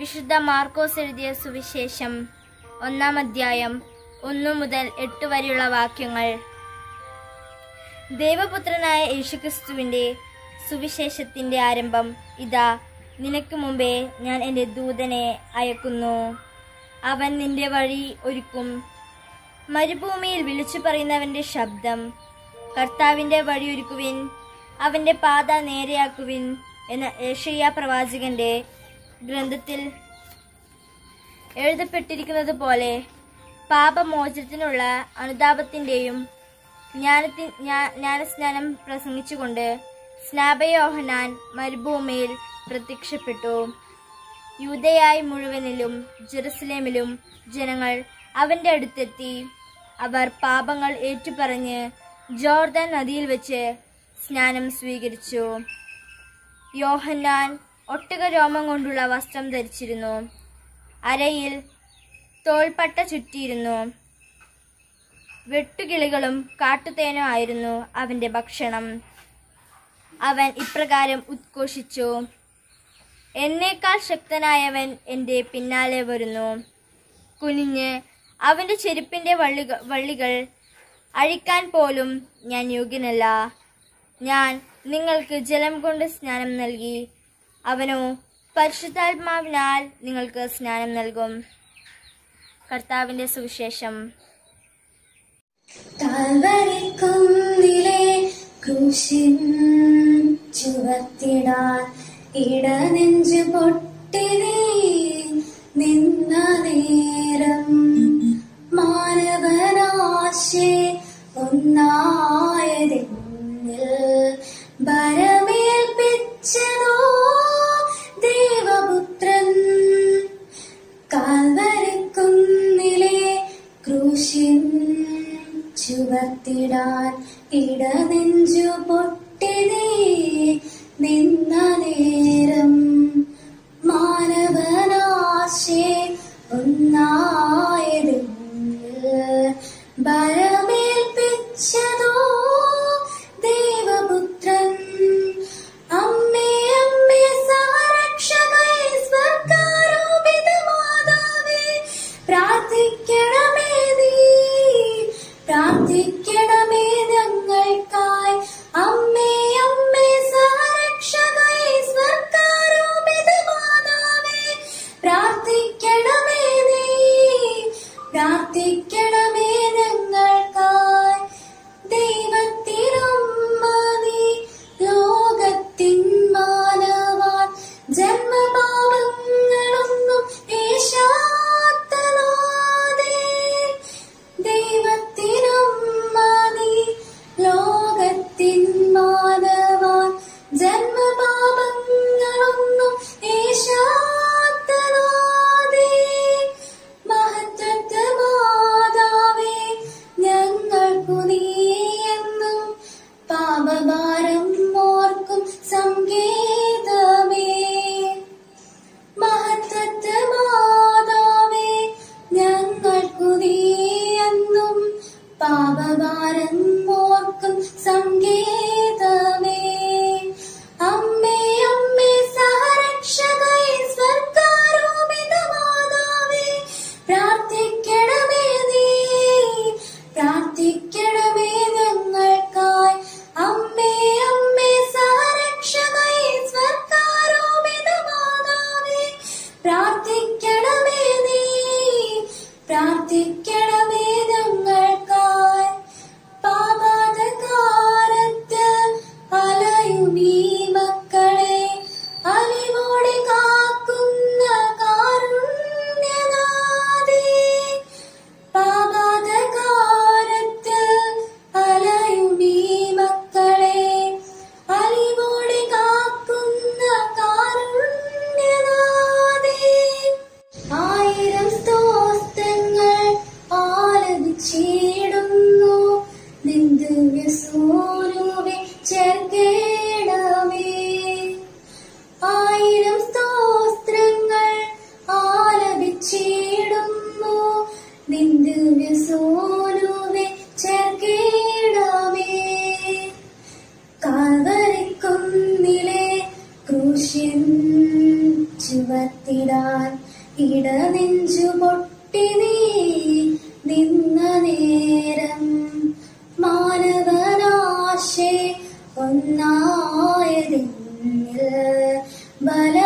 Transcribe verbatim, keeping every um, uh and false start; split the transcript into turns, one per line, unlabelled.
വിശുദ്ധ മാർക്കോസ് എഴുതിയ സുവിശേഷം ഒന്നാം അധ്യായം ഒന്നു മുതൽ എട്ട് വരെയുള്ള വാക്യങ്ങൾ. ദൈവപുത്രനായ യേശുക്രിസ്തുവിന്റെ സുവിശേഷത്തിന്റെ ആരംഭം. ഇതാ, നിനക്ക് മുമ്പേ ഞാൻ എൻ്റെ ദൂതനെ അയക്കുന്നു. അവൻ നിന്റെ വഴി ഒരുക്കും. മരുഭൂമിയിൽ വിളിച്ചു പറയുന്നവന്റെ ശബ്ദം, കർത്താവിന്റെ വഴിയൊരുക്കുവിൻ, അവന്റെ പാത നേരെയാക്കുവിൻ എന്ന യെശയ്യാ പ്രവാചകന്റെ ഗ്രന്ഥത്തിൽ എഴുതപ്പെട്ടിരിക്കുന്നത് പോലെ പാപമോചനത്തിനുള്ള അനുതാപത്തിന്റെയും ജ്ഞാനത്തി ജ്ഞാനസ്നാനം പ്രസംഗിച്ചുകൊണ്ട് സ്നാപകയോഹന്നാൻ മരുഭൂമിയിൽ പ്രത്യക്ഷപ്പെട്ടു. യൂദയായി മുഴുവനിലും ജെറുസലേമിലും ജനങ്ങൾ അവന്റെ അടുത്തെത്തി. അവർ പാപങ്ങൾ ഏറ്റുപറഞ്ഞ് ജോർദാൻ നദിയിൽ വെച്ച് സ്നാനം സ്വീകരിച്ചു. യോഹന്നാൻ ഒട്ടകരോമം കൊണ്ടുള്ള വസ്ത്രം ധരിച്ചിരുന്നു. അരയിൽ തോൾപ്പട്ട ചുറ്റിയിരുന്നു. വെട്ടുകിളികളും കാട്ടുതേനും ആയിരുന്നു അവന്റെ ഭക്ഷണം. അവൻ ഇപ്രകാരം ഉദ്ഘോഷിച്ചു: എന്നേക്കാൾ ശക്തനായവൻ എൻ്റെ പിന്നാലെ വരുന്നു. കുനിഞ്ഞ് അവന്റെ ചെരുപ്പിന്റെ വള്ളികൾ വള്ളികൾ അഴിക്കാൻ പോലും ഞാൻ യോഗ്യനല്ല. ഞാൻ നിങ്ങൾക്ക് ജലം കൊണ്ട് സ്നാനം നൽകി, അവനോ പരിശുദ്ധാത്മാവിനാൽ നിങ്ങൾക്ക് സ്നാനം നൽകും. കർത്താവിന്റെ സുവിശേഷം.
കാൽവരിക്കുന്നിലെ ക്രൂശിൻ ചുവത്തിടാൻ ഇടനെഞ്ചു പൊട്ടി നീ നിന്ന നേരം, മാനവനാശേ ഒന്നായതെന്നിൽ ഭരമേൽപ്പിച്ചതോ ദേവപുത്രൻ. കാൽവരിക്കുന്നിലെ ക്രൂശിൻ ചുവത്തിടാൻ ഇടനെഞ്ചു പൊട്ടി നീ നിന്ന നേരം, മാനവനാശേ ഒന്നായതെന്നിൽ ഭരമേൽപ്പിച്ചതോ ദേവപുത്രൻ. അമ്മേ അമ്മേ സഹരക്ഷകേ സ്വർഗാരോപിത മാതാവേ, പ്രാർത്ഥിക്കണമേ നീ, പ്രാർത്ഥിക്കണമേ ഞങ്ങൾക്കായി. അമ്മേ ചുവത്തിടാൻ ഇടനെഞ്ചു പൊട്ടി നീ നിന്ന നേരം മാനവനാശേ ഒന്നായതിൽ ബല